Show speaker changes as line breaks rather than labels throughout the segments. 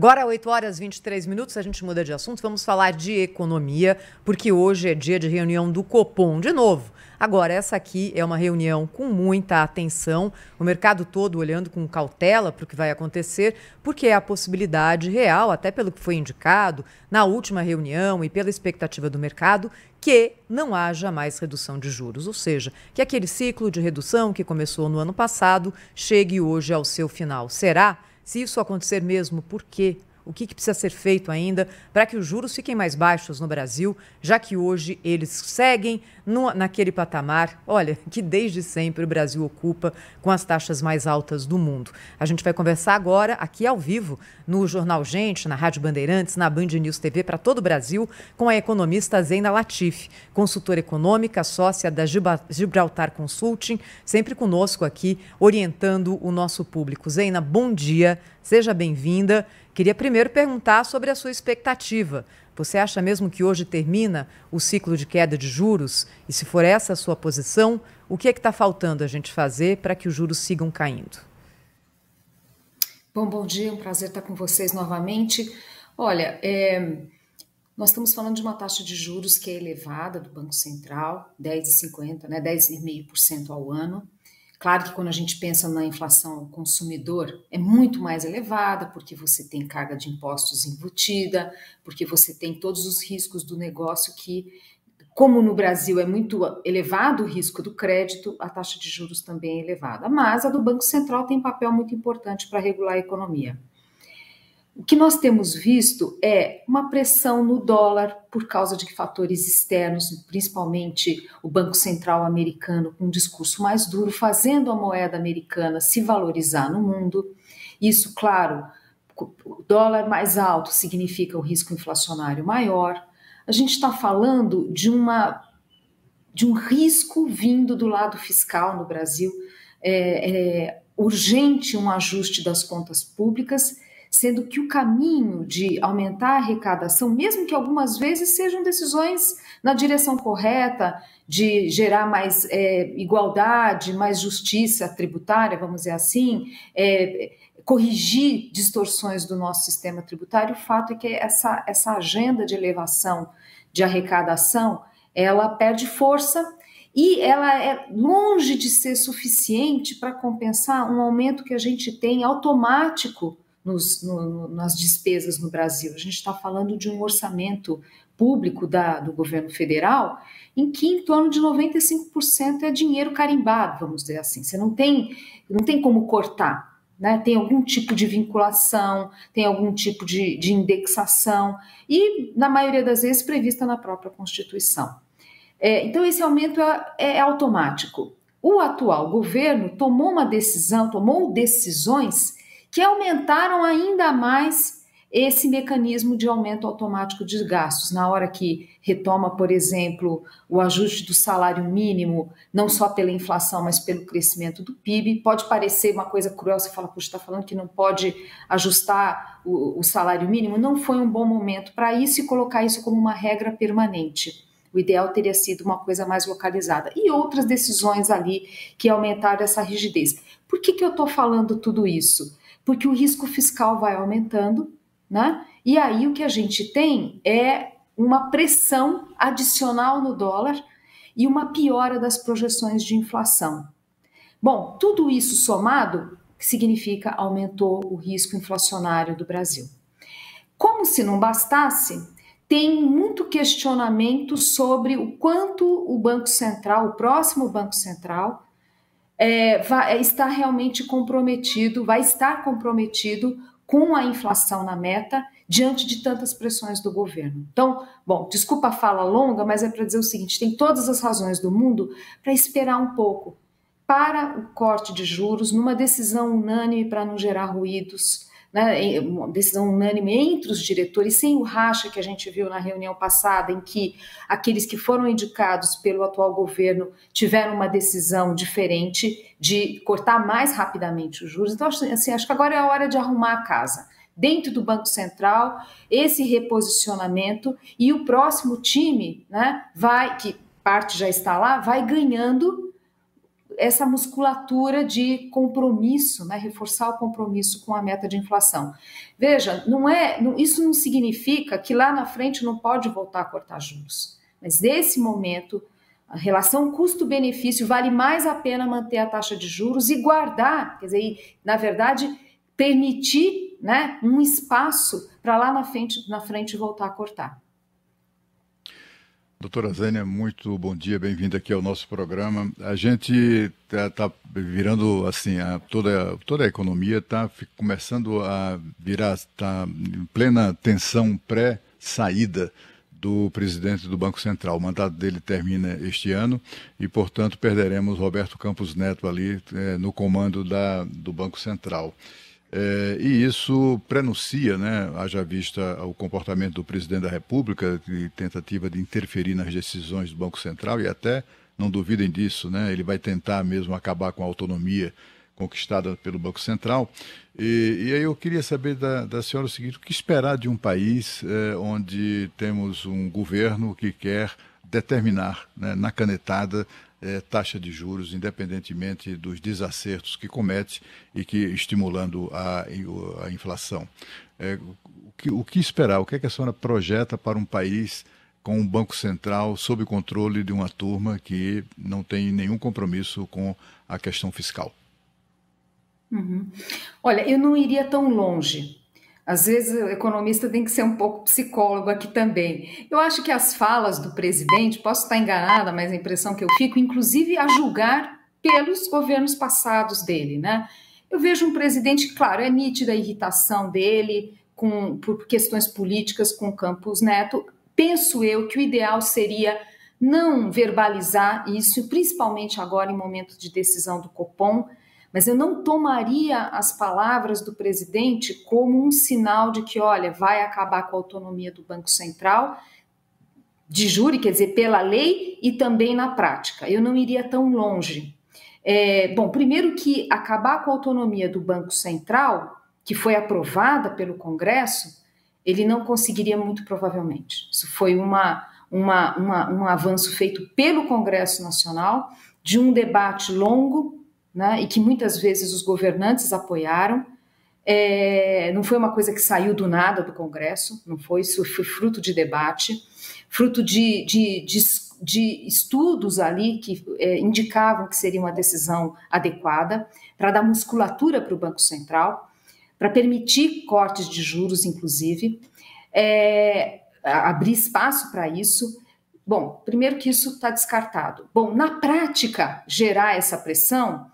Agora, 8 horas e 23 minutos, a gente muda de assunto. Vamos falar de economia, porque hoje é dia de reunião do Copom, de novo. Agora, essa aqui é uma reunião com muita atenção, o mercado todo olhando com cautela para o que vai acontecer, porque é a possibilidade real, até pelo que foi indicado na última reunião e pela expectativa do mercado, que não haja mais redução de juros, ou seja, que aquele ciclo de redução que começou no ano passado chegue hoje ao seu final. Será? Se isso acontecer mesmo, por quê? O que precisa ser feito ainda para que os juros fiquem mais baixos no Brasil, já que hoje eles seguem naquele patamar, olha, que desde sempre o Brasil ocupa com as taxas mais altas do mundo. A gente vai conversar agora, aqui ao vivo, no Jornal Gente, na Rádio Bandeirantes, na Band News TV para todo o Brasil, com a economista Zeina Latif, consultora econômica, sócia da Gibraltar Consulting, sempre conosco aqui, orientando o nosso público. Zeina, bom dia, seja bem-vinda. Queria primeiro perguntar sobre a sua expectativa. Você acha mesmo que hoje termina o ciclo de queda de juros? E se for essa a sua posição, o que é que está faltando a gente fazer para que os juros sigam caindo?
Bom dia, é um prazer estar com vocês novamente. Olha, nós estamos falando de uma taxa de juros que é elevada do Banco Central, 10,50%, né, 10,5% ao ano. Claro que quando a gente pensa na inflação ao consumidor, é muito mais elevada, porque você tem carga de impostos embutida, porque você tem todos os riscos do negócio que, como no Brasil é muito elevado o risco do crédito, a taxa de juros também é elevada. Mas a do Banco Central tem um papel muito importante para regular a economia. O que nós temos visto é uma pressão no dólar por causa de fatores externos, principalmente o Banco Central americano com um discurso mais duro, fazendo a moeda americana se valorizar no mundo. Isso, claro, o dólar mais alto significa o risco inflacionário maior. A gente está falando de um risco vindo do lado fiscal no Brasil. É urgente um ajuste das contas públicas, sendo que o caminho de aumentar a arrecadação, mesmo que algumas vezes sejam decisões na direção correta, de gerar mais igualdade, mais justiça tributária, vamos dizer assim, corrigir distorções do nosso sistema tributário, o fato é que essa agenda de elevação de arrecadação, ela perde força e ela é longe de ser suficiente para compensar um aumento que a gente tem automático nas despesas no Brasil. A gente está falando de um orçamento público do governo federal em que em torno de 95% é dinheiro carimbado, vamos dizer assim. Você não tem como cortar, né? Tem algum tipo de vinculação, tem algum tipo de indexação e, na maioria das vezes, prevista na própria Constituição. Então, esse aumento é automático. O atual governo tomou decisões que aumentaram ainda mais esse mecanismo de aumento automático de gastos. Na hora que retoma, por exemplo, o ajuste do salário mínimo, não só pela inflação, mas pelo crescimento do PIB, pode parecer uma coisa cruel, você fala, puxa, está falando que não pode ajustar o salário mínimo? Não foi um bom momento para isso e colocar isso como uma regra permanente. O ideal teria sido uma coisa mais localizada. E outras decisões ali que aumentaram essa rigidez. Por que eu estou falando tudo isso? Porque o risco fiscal vai aumentando, né? E aí o que a gente tem é uma pressão adicional no dólar e uma piora das projeções de inflação. Bom, tudo isso somado significa aumentou o risco inflacionário do Brasil. Como se não bastasse, tem muito questionamento sobre o quanto o Banco Central, o próximo Banco Central, está realmente comprometido, vai estar comprometido com a inflação na meta diante de tantas pressões do governo. Então, bom, desculpa a fala longa, mas é para dizer o seguinte, tem todas as razões do mundo para esperar um pouco para o corte de juros, numa decisão unânime para não gerar ruídos, né, uma decisão unânime entre os diretores, sem o racha que a gente viu na reunião passada, em que aqueles que foram indicados pelo atual governo tiveram uma decisão diferente de cortar mais rapidamente os juros. Então, assim, acho que agora é a hora de arrumar a casa. Dentro do Banco Central, esse reposicionamento e o próximo time, né, que parte já está lá, vai ganhando essa musculatura de compromisso, né? Reforçar o compromisso com a meta de inflação. Veja, isso não significa que lá na frente não pode voltar a cortar juros, mas nesse momento a relação custo-benefício vale mais a pena manter a taxa de juros e guardar, quer dizer, na verdade, permitir, né, um espaço para lá na frente voltar a cortar.
Doutora Zênia, muito bom dia, bem-vinda aqui ao nosso programa. A gente está virando, assim, toda a economia está começando a virar, está em plena tensão pré-saída do presidente do Banco Central. O mandato dele termina este ano e, portanto, perderemos Roberto Campos Neto ali no comando do Banco Central. E isso prenuncia, né, haja vista o comportamento do presidente da República, de tentativa de interferir nas decisões do Banco Central, e até, não duvidem disso, né, ele vai tentar mesmo acabar com a autonomia conquistada pelo Banco Central. E aí eu queria saber da senhora o seguinte: o que esperar de um país onde temos um governo que quer determinar, né, na canetada, taxa de juros, independentemente dos desacertos que comete e que estimulando a inflação. O que esperar? O que é que a senhora projeta para um país com um Banco Central sob controle de uma turma que não tem nenhum compromisso com a questão fiscal?
Uhum. Olha, eu não iria tão longe. Às vezes o economista tem que ser um pouco psicólogo aqui também. Eu acho que as falas do presidente, posso estar enganada, mas a impressão que eu fico, inclusive a julgar pelos governos passados dele, né? Eu vejo um presidente, claro, é nítida a irritação dele por questões políticas com Campos Neto. Penso eu que o ideal seria não verbalizar isso, principalmente agora em momento de decisão do Copom, mas eu não tomaria as palavras do presidente como um sinal de que, olha, vai acabar com a autonomia do Banco Central, de jure, quer dizer, pela lei e também na prática. Eu não iria tão longe. Bom, primeiro que acabar com a autonomia do Banco Central, que foi aprovada pelo Congresso, ele não conseguiria muito provavelmente. Isso foi um avanço feito pelo Congresso Nacional, de um debate longo, né, e que muitas vezes os governantes apoiaram. Não foi uma coisa que saiu do nada do Congresso, não foi, isso foi fruto de debate, fruto de estudos ali que indicavam que seria uma decisão adequada para dar musculatura para o Banco Central, para permitir cortes de juros, inclusive, abrir espaço para isso. Bom, primeiro que isso está descartado. Bom, na prática, gerar essa pressão,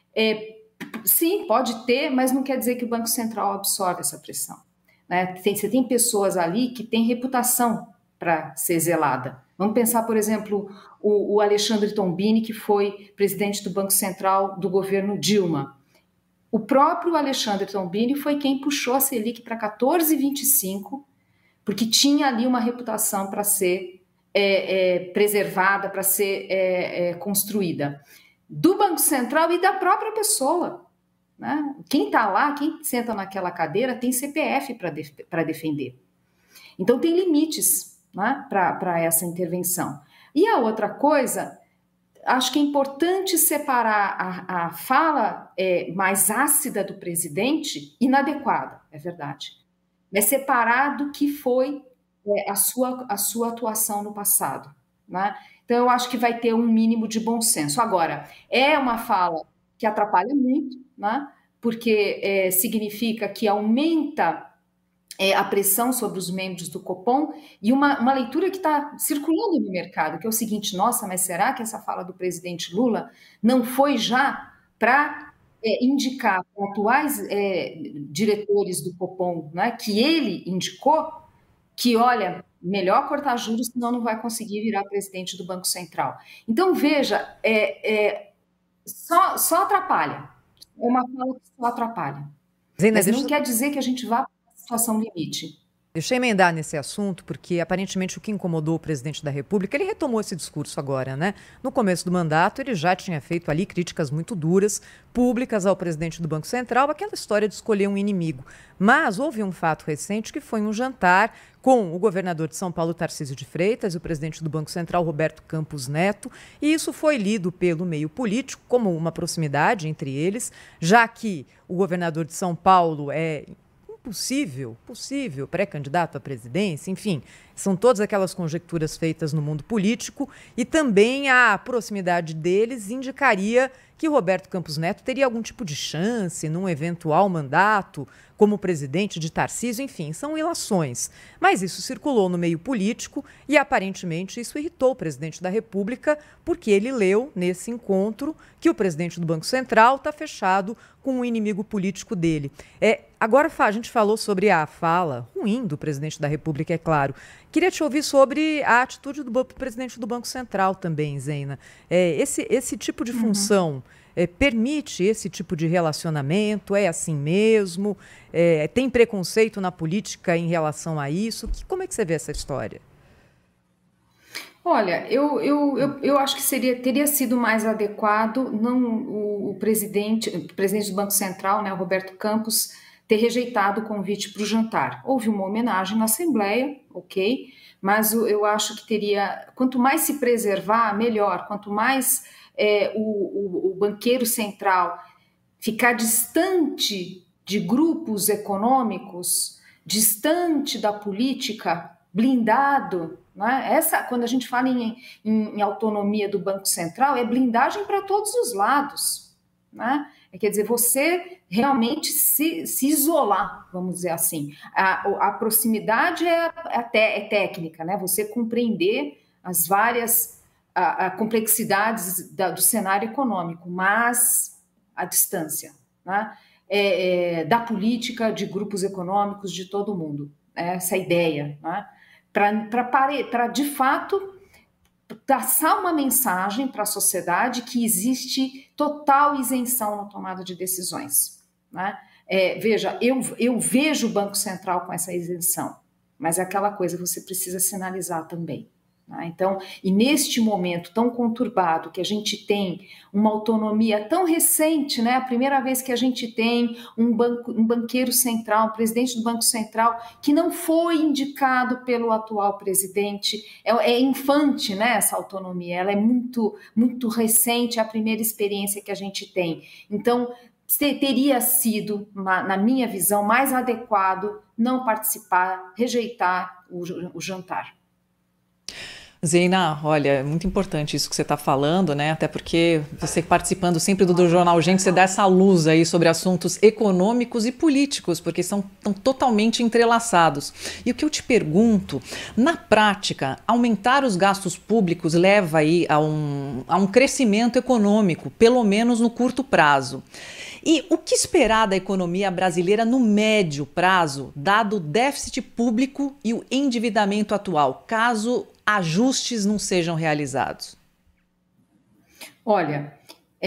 sim, pode ter, mas não quer dizer que o Banco Central absorve essa pressão, né? Você tem pessoas ali que têm reputação para ser zelada. Vamos pensar, por exemplo, o Alexandre Tombini, que foi presidente do Banco Central do governo Dilma. O próprio Alexandre Tombini foi quem puxou a Selic para 14,25, porque tinha ali uma reputação para ser preservada, para ser construída. Do Banco Central e da própria pessoa, né? Quem está lá, quem senta naquela cadeira tem CPF para defender. Então tem limites, né, para essa intervenção. E a outra coisa, acho que é importante separar a fala mais ácida do presidente, inadequada, é verdade, mas separar do que foi a sua atuação no passado, né? Então, eu acho que vai ter um mínimo de bom senso. Agora, é uma fala que atrapalha muito, né? Porque significa que aumenta a pressão sobre os membros do Copom, e uma leitura que está circulando no mercado, que é o seguinte: nossa, mas será que essa fala do presidente Lula não foi já para indicar para atuais diretores do Copom, né, que ele indicou, que, olha, melhor cortar juros, senão não vai conseguir virar presidente do Banco Central. Então, veja, só atrapalha. É uma fala que só atrapalha.
Zena,
Mas não quer dizer que a gente vá para a situação limite.
Deixa eu emendar nesse assunto, porque aparentemente o que incomodou o presidente da República, ele retomou esse discurso agora, né? No começo do mandato, ele já tinha feito ali críticas muito duras, públicas ao presidente do Banco Central, aquela história de escolher um inimigo. Mas houve um fato recente que foi um jantar com o governador de São Paulo, Tarcísio de Freitas, e o presidente do Banco Central, Roberto Campos Neto, e isso foi lido pelo meio político como uma proximidade entre eles, já que o governador de São Paulo é possível pré-candidato à presidência, enfim, são todas aquelas conjecturas feitas no mundo político e também a proximidade deles indicaria que Roberto Campos Neto teria algum tipo de chance num eventual mandato como presidente de Tarcísio, enfim, são ilações. Mas isso circulou no meio político e aparentemente isso irritou o presidente da República porque ele leu nesse encontro que o presidente do Banco Central está fechado com o inimigo político dele. Agora a gente falou sobre a fala ruim do presidente da República, é claro. Queria te ouvir sobre a atitude do presidente do Banco Central também, Zeina. Esse tipo de função permite esse tipo de relacionamento? É assim mesmo? Tem preconceito na política em relação a isso? Como é que você vê essa história?
Olha, eu acho que teria sido mais adequado não o presidente do Banco Central, né, o Roberto Campos, ter rejeitado o convite para o jantar. Houve uma homenagem na Assembleia, ok, mas eu acho que teria, quanto mais se preservar, melhor. Quanto mais o banqueiro central ficar distante de grupos econômicos, distante da política, blindado, né? Quando a gente fala em autonomia do Banco Central, é blindagem para todos os lados, né? Quer dizer, você realmente se isolar, vamos dizer assim. A proximidade é técnica, né? Você compreender as várias complexidades do cenário econômico, mas a distância, né? Da política, de grupos econômicos, de todo mundo. Essa ideia, né? Para de fato passar uma mensagem para a sociedade que existe total isenção na tomada de decisões, né? Veja, eu vejo o Banco Central com essa isenção, mas é aquela coisa, você precisa sinalizar também, né? Então, e neste momento tão conturbado, que a gente tem uma autonomia tão recente, né? A primeira vez que a gente tem um banqueiro central, um presidente do Banco Central, que não foi indicado pelo atual presidente, é infante, né? Essa autonomia, ela é muito, muito recente, é a primeira experiência que a gente tem. Então, teria sido, na minha visão, mais adequado não participar, rejeitar o jantar.
Zeina, olha, é muito importante isso que você está falando, né? Até porque você participando sempre do Jornal Gente, você dá essa luz aí sobre assuntos econômicos e políticos, porque estão totalmente entrelaçados. E o que eu te pergunto, na prática, aumentar os gastos públicos leva aí a um crescimento econômico, pelo menos no curto prazo. E o que esperar da economia brasileira no médio prazo, dado o déficit público e o endividamento atual, caso ajustes não sejam realizados?
Olha,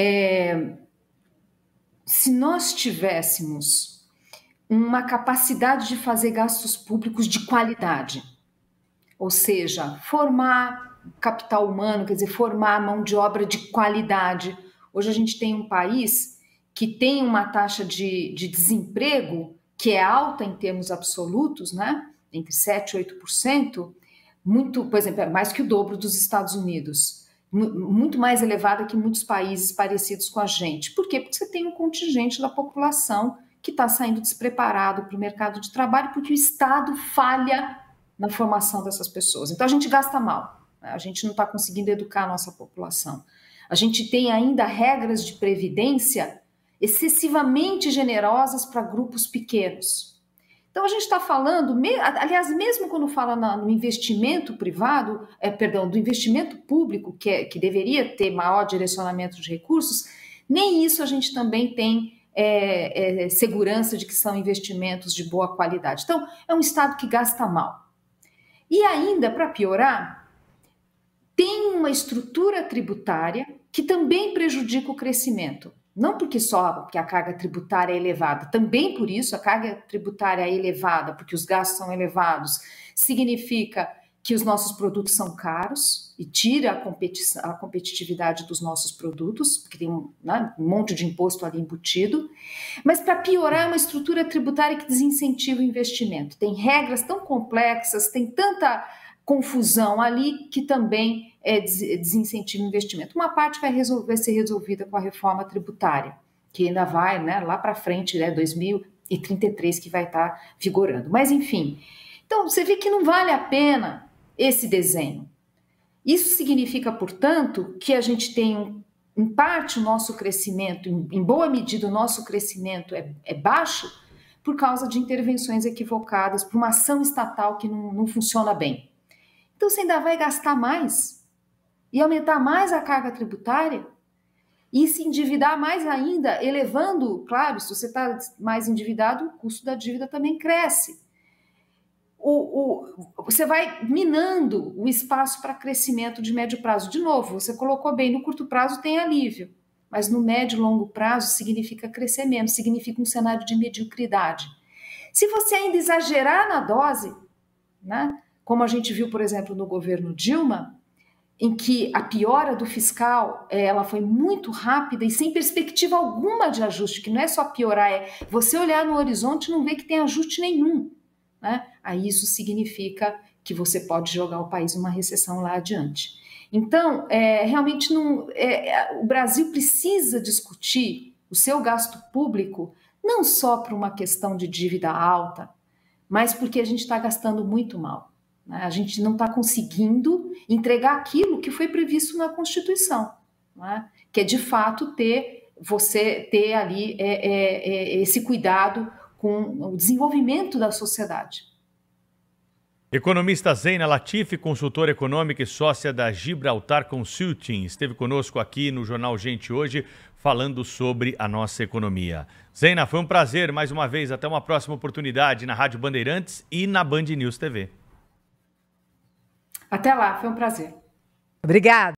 se nós tivéssemos uma capacidade de fazer gastos públicos de qualidade, ou seja, formar capital humano, quer dizer, formar mão de obra de qualidade. Hoje a gente tem um país que tem uma taxa de desemprego que é alta em termos absolutos, né? Entre 7% e 8%, muito, por exemplo, é mais que o dobro dos Estados Unidos, muito mais elevada que muitos países parecidos com a gente. Por quê? Porque você tem um contingente da população que está saindo despreparado para o mercado de trabalho, porque o Estado falha na formação dessas pessoas. Então a gente gasta mal, né? A gente não está conseguindo educar a nossa população. A gente tem ainda regras de previdência excessivamente generosas para grupos pequenos. Então a gente está falando, aliás, mesmo quando fala no investimento privado, do investimento público, que deveria ter maior direcionamento de recursos, nem isso a gente também tem segurança de que são investimentos de boa qualidade. Então é um Estado que gasta mal. E ainda, para piorar, tem uma estrutura tributária que também prejudica o crescimento. Não porque só porque a carga tributária é elevada, também por isso a carga tributária é elevada, porque os gastos são elevados, significa que os nossos produtos são caros e tira a competitividade dos nossos produtos, porque tem um monte de imposto ali embutido, mas para piorar é uma estrutura tributária que desincentiva o investimento. Tem regras tão complexas, tem tanta confusão ali que também desincentiva o investimento. Uma parte vai ser resolvida com a reforma tributária, que ainda vai lá para frente, 2033, que vai estar vigorando. Mas, enfim, então você vê que não vale a pena esse desenho. Isso significa, portanto, que a gente tem, em parte, o nosso crescimento, em boa medida, o nosso crescimento é baixo por causa de intervenções equivocadas, por uma ação estatal que não funciona bem. Então, você ainda vai gastar mais e aumentar mais a carga tributária e se endividar mais ainda, elevando, claro, se você está mais endividado, o custo da dívida também cresce. Você vai minando o espaço para crescimento de médio prazo. De novo, você colocou bem, no curto prazo tem alívio, mas no médio e longo prazo significa crescer menos, significa um cenário de mediocridade. Se você ainda exagerar na dose, como a gente viu, por exemplo, no governo Dilma, em que a piora do fiscal ela foi muito rápida e sem perspectiva alguma de ajuste, que não é só piorar, é você olhar no horizonte e não ver que tem ajuste nenhum. Aí isso significa que você pode jogar o país numa recessão lá adiante. Então, realmente o Brasil precisa discutir o seu gasto público não só por uma questão de dívida alta, mas porque a gente está gastando muito mal. A gente não está conseguindo entregar aquilo que foi previsto na Constituição, que é de fato você ter ali esse cuidado com o desenvolvimento da sociedade.
Economista Zeina Latifi, consultora econômica e sócia da Gibraltar Consulting, esteve conosco aqui no Jornal Gente hoje, falando sobre a nossa economia. Zeina, foi um prazer mais uma vez. Até uma próxima oportunidade na Rádio Bandeirantes e na Band News TV.
Até lá, foi um prazer.
Obrigada.